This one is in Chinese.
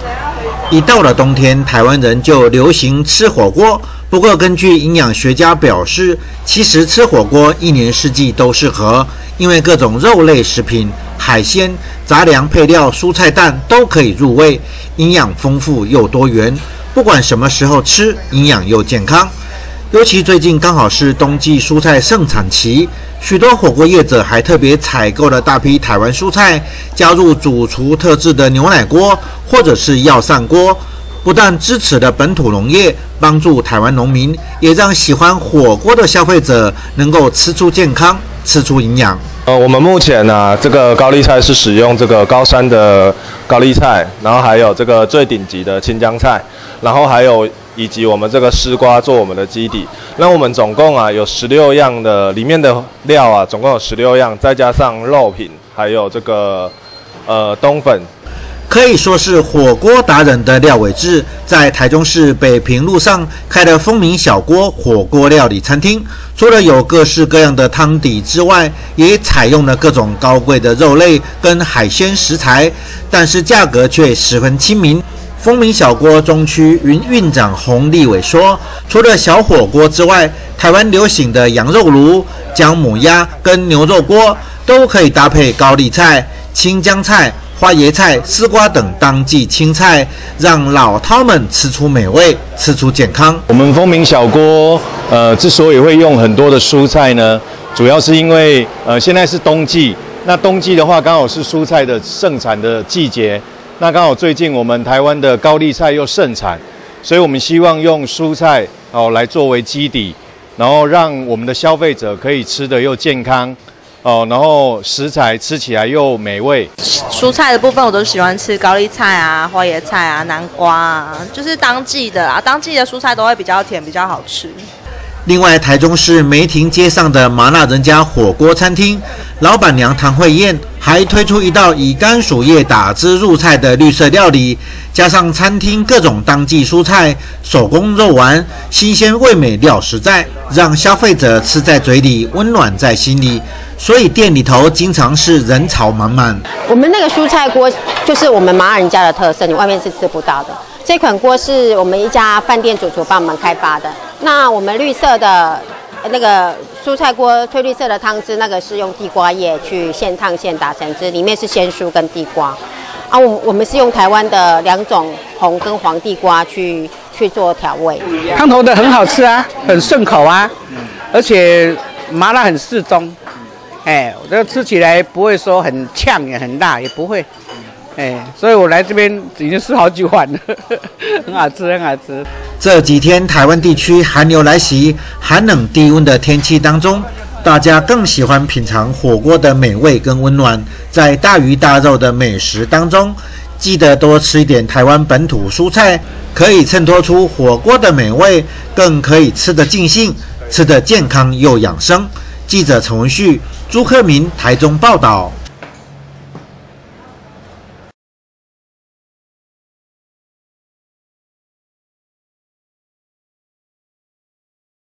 一到了冬天，台湾人就流行吃火锅。不过，根据营养学家表示，其实吃火锅一年四季都适合，因为各种肉类食品、海鲜、杂粮配料、蔬菜蛋都可以入味，营养丰富又多元。不管什么时候吃，营养又健康。尤其最近刚好是冬季蔬菜盛产期，许多火锅业者还特别采购了大批台湾蔬菜，加入主厨特制的牛奶锅或者是药膳锅，不但支持了本土农业，帮助台湾农民，也让喜欢火锅的消费者能够吃出健康，吃出营养。 我们目前呢，这个高丽菜是使用这个高山的高丽菜，然后还有这个最顶级的青江菜，然后还有以及我们这个丝瓜做我们的基底。那我们总共有16样的，里面的料总共有16样，再加上肉品，还有这个冬粉。 可以说是火锅达人的廖伟志，在台中市北平路上开了风鸣小锅火锅料理餐厅。除了有各式各样的汤底之外，也采用了各种高贵的肉类跟海鲜食材，但是价格却十分亲民。风鸣小锅中区运长洪立伟说，除了小火锅之外，台湾流行的羊肉炉、姜母鸭跟牛肉锅都可以搭配高丽菜、青江菜、花椰菜、丝瓜等当季青菜，让老饕们吃出美味，吃出健康。 我们风鸣小锅之所以会用很多的蔬菜呢，主要是因为现在是冬季，那冬季的话刚好是蔬菜的盛产的季节，那刚好最近我们台湾的高丽菜又盛产，所以我们希望用蔬菜来作为基底，然后让我们的消费者可以吃得又健康。然后食材吃起来又美味。 蔬菜的部分我都喜欢吃高丽菜啊、花椰菜啊、南瓜啊，就是当季的啊，当季的蔬菜都会比较甜，比较好吃。 另外，台中市梅亭街上的麻辣人家火锅餐厅，老板娘唐慧燕还推出一道以甘薯叶打汁入菜的绿色料理，加上餐厅各种当季蔬菜、手工肉丸，新鲜味美料实在，让消费者吃在嘴里，温暖在心里。所以店里头经常是人潮满满。 我们那个蔬菜锅就是我们麻辣人家的特色，你外面是吃不到的。这款锅是我们一家饭店主厨帮我们开发的。那我们绿色的那个蔬菜锅翠绿色的汤汁，那个是用地瓜叶去现烫现打成汁，里面是鲜蔬跟地瓜。我们是用台湾的2种红跟黄地瓜去做调味。 汤头的很好吃啊，很顺口啊，而且麻辣很适中。我这吃起来不会说很呛也很辣，也不会。所以我来这边已经吃好几碗了，很好吃，很好吃。 这几天台湾地区寒流来袭，寒冷低温的天气当中，大家更喜欢品尝火锅的美味跟温暖。在大鱼大肉的美食当中，记得多吃一点台湾本土蔬菜，可以衬托出火锅的美味，更可以吃得尽兴，吃得健康又养生。记者陈文旭、朱克明台中报道。